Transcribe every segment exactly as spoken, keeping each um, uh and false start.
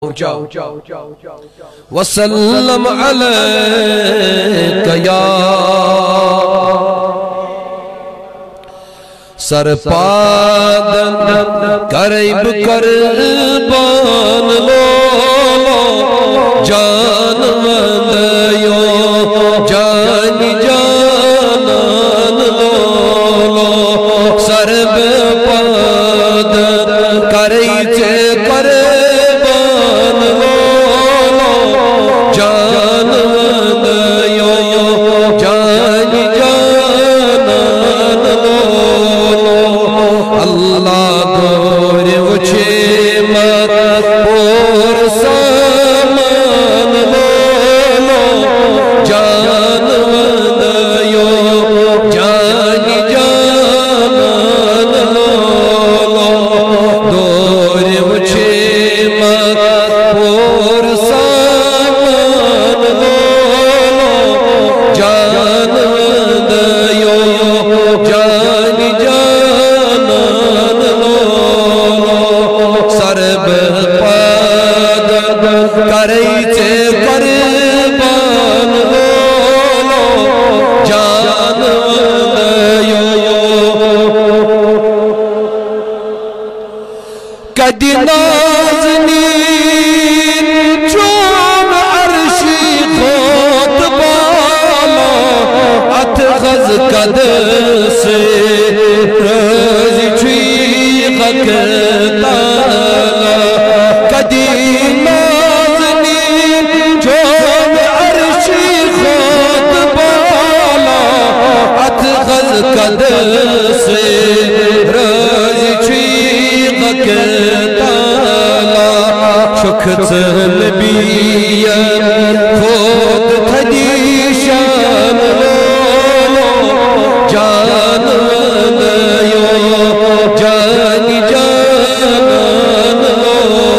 وسلم علیک یا سرپادن قریب قربان لو جان مندیو جان جانان لو سرب پادن قریب قربان لو جان مندیو جان جانان لو اللہ دور وچھے مر پور سامان لو جان مندیو جان جانان لو دور وچھے مر پور سامان لو جان مندیو جان جانان سرب پاد کریچے قربان لو جان مندیو کدی نازنین چون عرشی خود بالا اتخذ قد سے رضی چویق تالا کدی نازنین چون عرشی خود بالا اتخذ قد سے رضی چویق تالا شکت نبیین خود تھدیشان لو جان مندیو جان جانان لو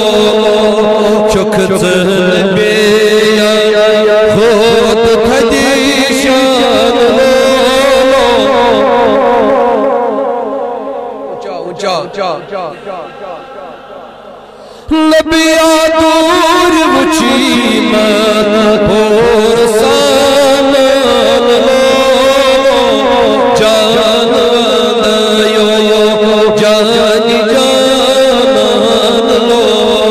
شکت نبیین خود تھدیشان لو نبیا دور وچھی مت پور سامان لو جان مندیو جان جانان لو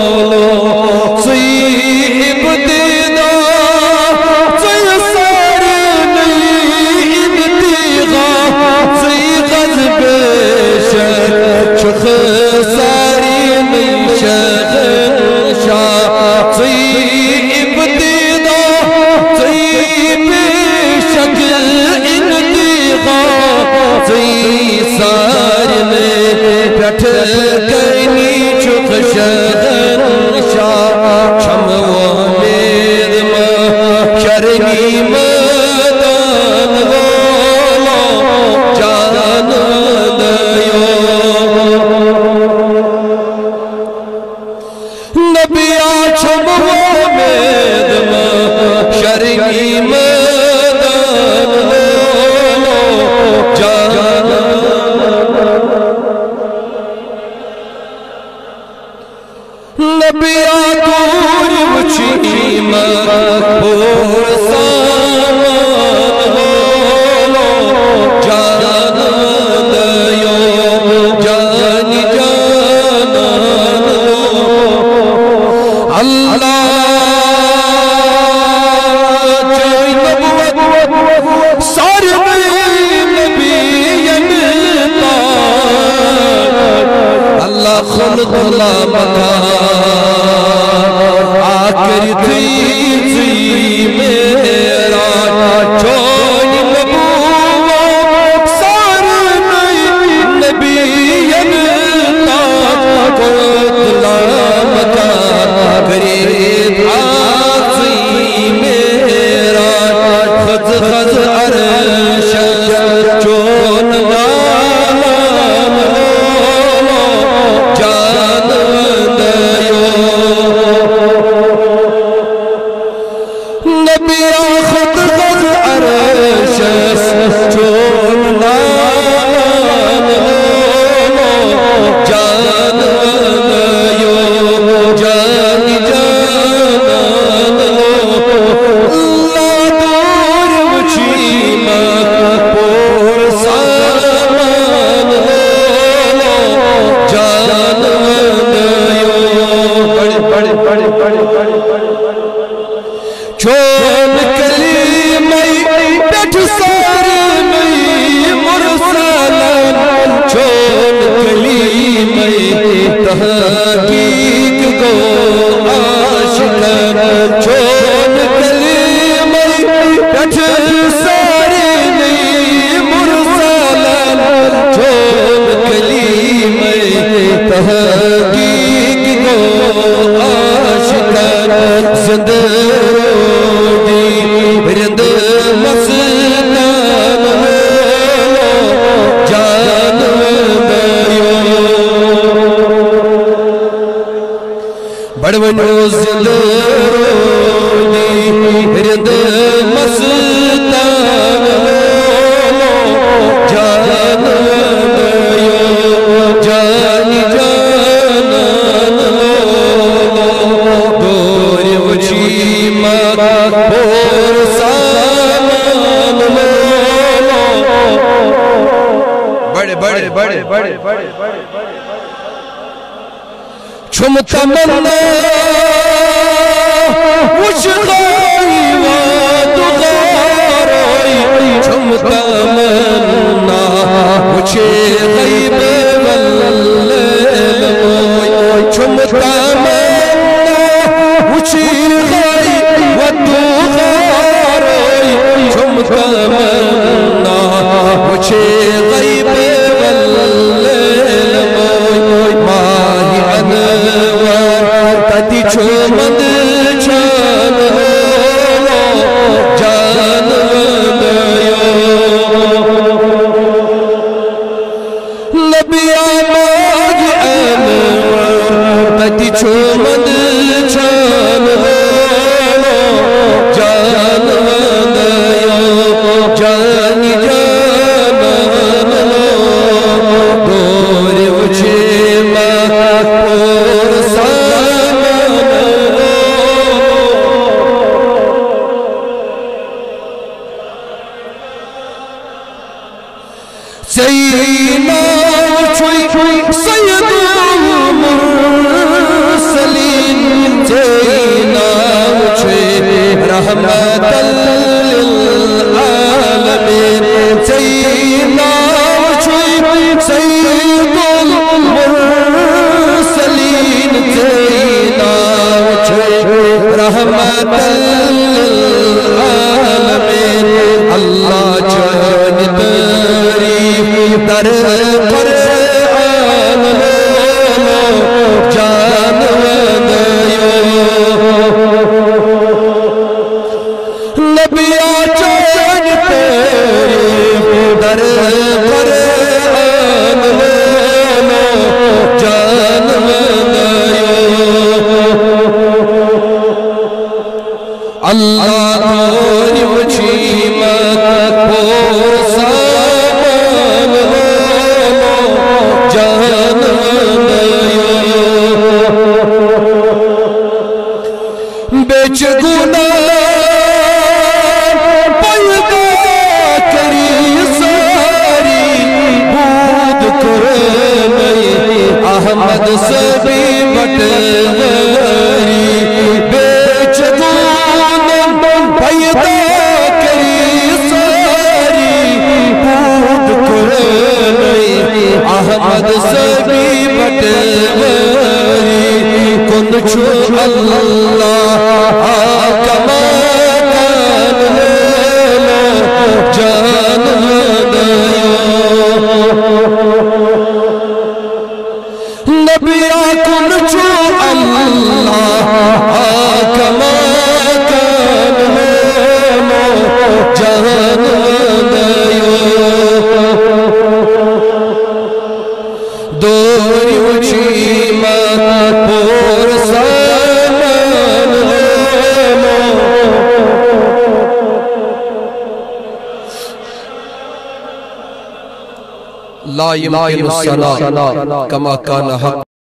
صیب دینا سی سار نہیں انتیغا سی غز بیشر چخ ساری نہیں شغن شاہ صیب دینا سی بیشک انتیغا سی سار میں پٹھ کرنی چخ شغن شاہ شم و میر شرنی مدان لو جان مندیو نبیا شم و میر شرنی مدان لو جان نبیا دور وچھی مت پور سامان لو جان مندیو جان جانان لو اللہ چاہی نبوت سار نبیین اللہ خلق اللہ مکان آکر تھی تھی میرا چونی نبوت سار نبیین قلت اللہ مکان قریب آتی میرا خز خز عرش چون نالان لو جان مندیو زند رونی رد مستان جان جانی جانان دور وچی مات پور سامان بڑے بڑے بڑے بڑے بڑے چھم تمنا وچ غائی واد غارائی چھم تمنا وچ غیب واللیل موئی چھم تمنا وچ غائی واد غارائی چھم تمنا وچ غیب واللیل موئی ماہی انوار تدی چھومد چان جان ودیو نبی آماغ انوار تدی چھومد چان جان ودیو جانی جانان دور وچے مات پور سامان سیدنا وچوئی سید المرسلین سیدنا وچوئی رحمت للعالمین سیدنا وچوئی سید المرسلین سیدنا وچوئی رحمت للعالمین اللہ جان تعریف در قرآن جان ودیو نبی جان تعریف در قرآن جان ودیو اللہ دور وچی مات پور سامان جان ودیو بیچ گناہ پیدا کری ساری بود کرمی احمد سبی بٹواری بیچ گناہ پیدا کری ساری بود کرمی احمد سبی بٹواری کن چھو اللہ آقا مکان جان ودیو نبی کن چھو اللہ آقا مکان جان ودیو دوری وچی مات پور سامان لا يمكن الصلاة كما كان حق